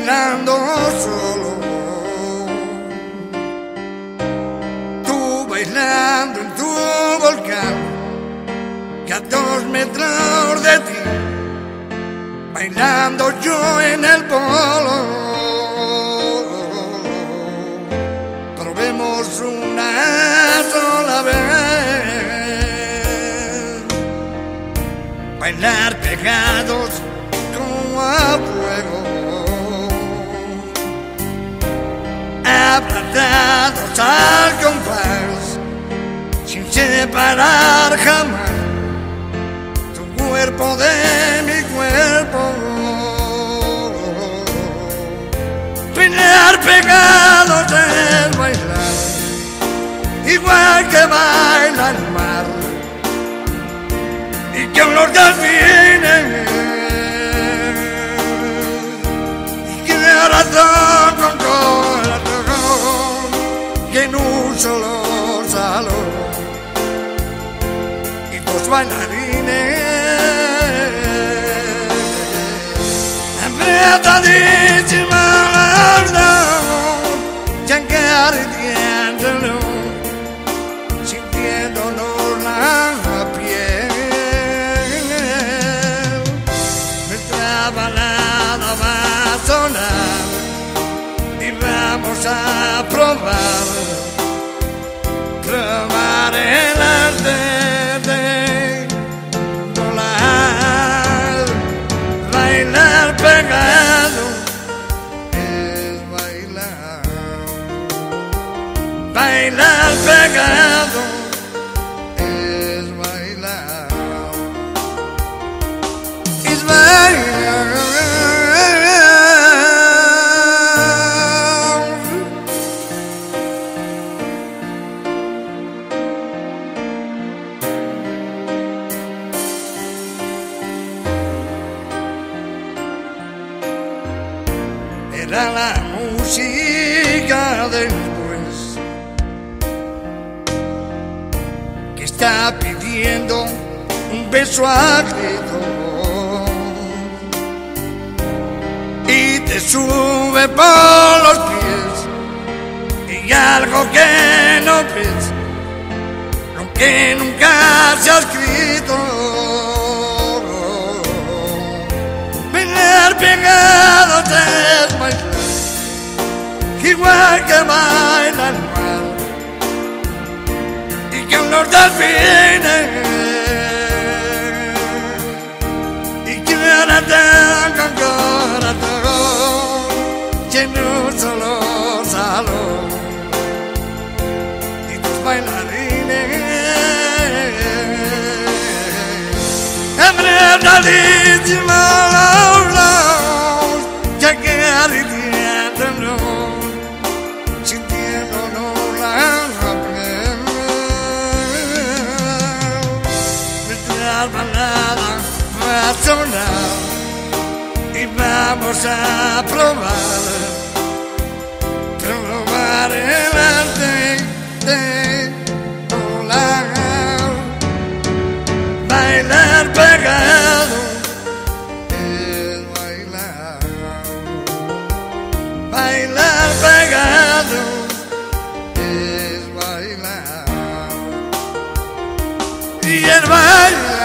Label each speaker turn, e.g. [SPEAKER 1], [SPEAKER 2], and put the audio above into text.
[SPEAKER 1] bailando solo, tú bailando en tu volcán, que a 2 metros de ti, bailando yo en el polo. Probemos una sola vez, bailar pegados como a fuego, abrazados al compás, sin separar jamás tu cuerpo de mi cuerpo. Bailar pegados es bailar, igual que baila el mar y que los delfines, y que razón con corazón, que en un solo salón, y 2 bailarines apretadísimas las dos, ya acariciándolo, sintiéndonos la piel. Nuestra balada va a sonar y vamos a probar el arte de volar. Bailar pegado es bailar, bailar pegado es bailar, es bailar. Era la música después, que está pidiendo un beso a gritos y te sube por los pies, y algo que no ves, lo que nunca se ha escrito. Bailar pegados es bailar, igual que baila el mar y que los delfines, y que ahora con corazón, que en un solo salón, y 2 bailarines apretadísimas las dos, ya acariciándonos, sintiéndonos la piel. Nuestra balada va a sonar y vamos a probar el arte de volar. Bailar pegado es bailar, bailar pegado es bailar, y es bailar.